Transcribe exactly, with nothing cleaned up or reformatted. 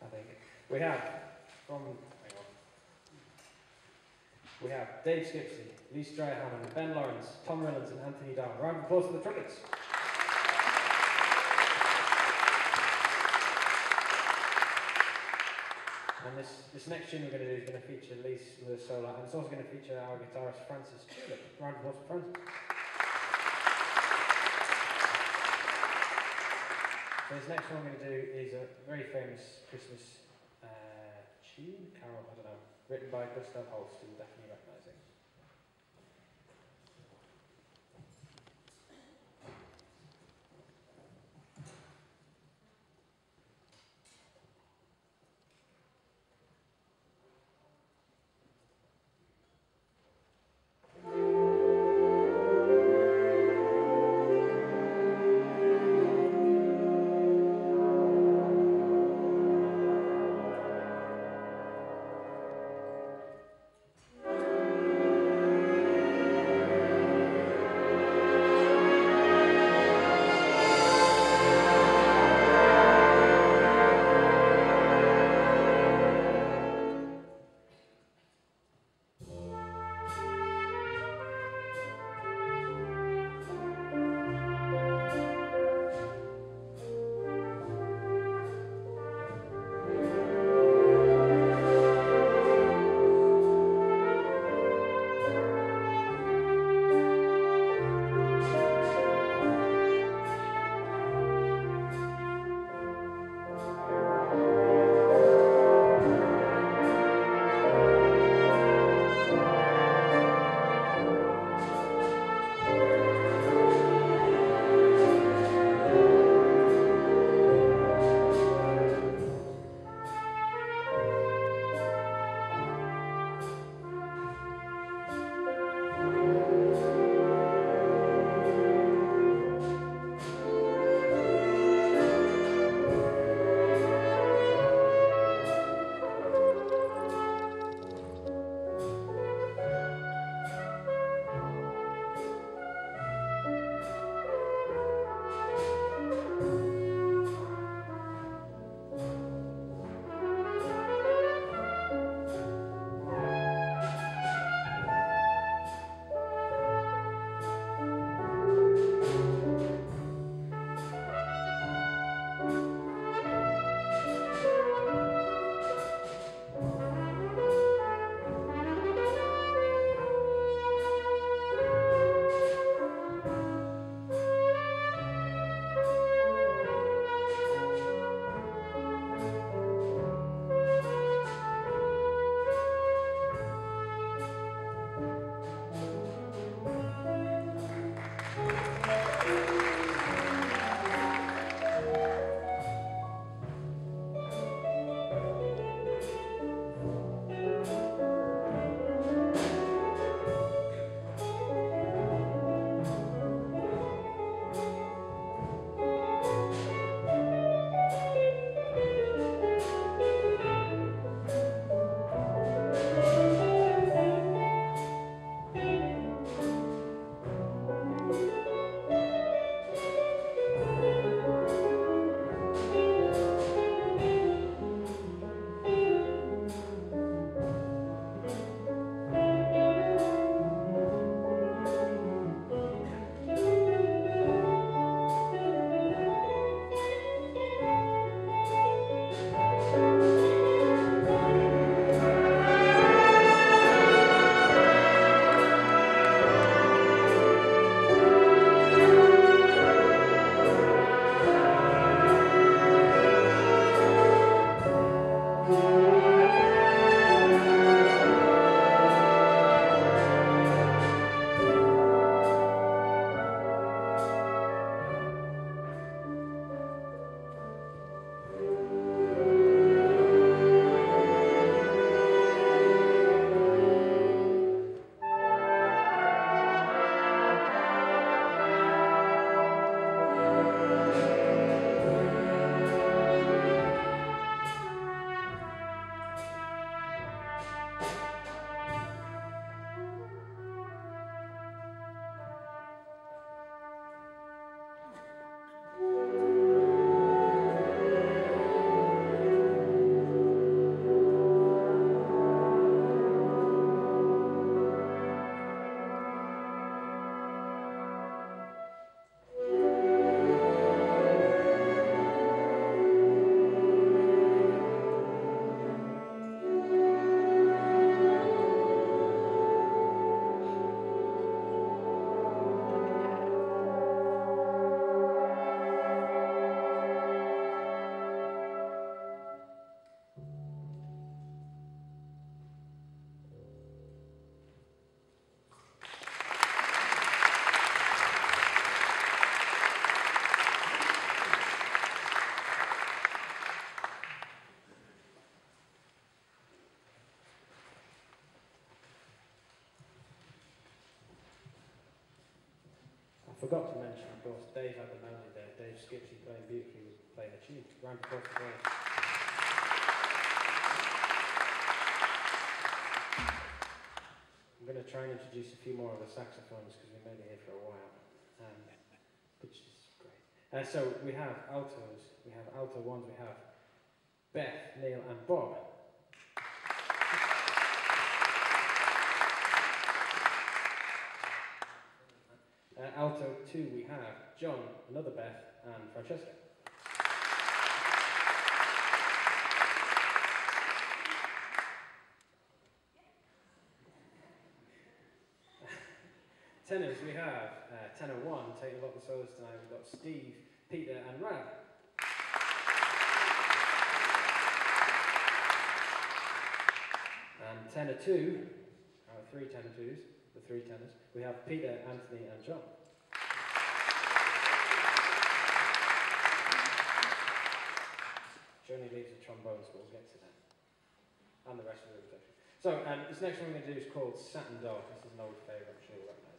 I think. We have from, hang on. We have Dave Skipsey, Lee Strayhammond, Ben Lawrence, Tom Rillans and Anthony Down. Round of applause for the trumpets. And this, this next tune we're going to do is going to feature Lee's with a solo, and it's also going to feature our guitarist Francis Tulip. Round of applause for Francis. So this next one I'm going to do is a very famous Christmas uh, tune, carol, I don't know, written by Gustav Holst, who will definitely recognise it. Thank you. forgot to mention, of course, Dave had the melody there. Dave Skipsey playing beautifully with playing a tune. Round of applause for Dave. I'm going to try and introduce a few more of the saxophones because we may be here for a while, um, which is great. Uh, so we have altos, we have alto ones, we have Beth, Neil and Bob. Uh, alto two we have John, another Beth and Francesca. Tenors, we have uh, tenor one, taking a lot of the solos tonight. We've got Steve, Peter, and Rab. And tenor two, our three tenor twos, the three tenors, we have Peter, Anthony, and John. Johnny leaves the trombones, but we'll get to that. And the rest of the introduction. So, um, this next one we're going to do is called Satin Doll. This is an old favourite, I'm sure you recognize.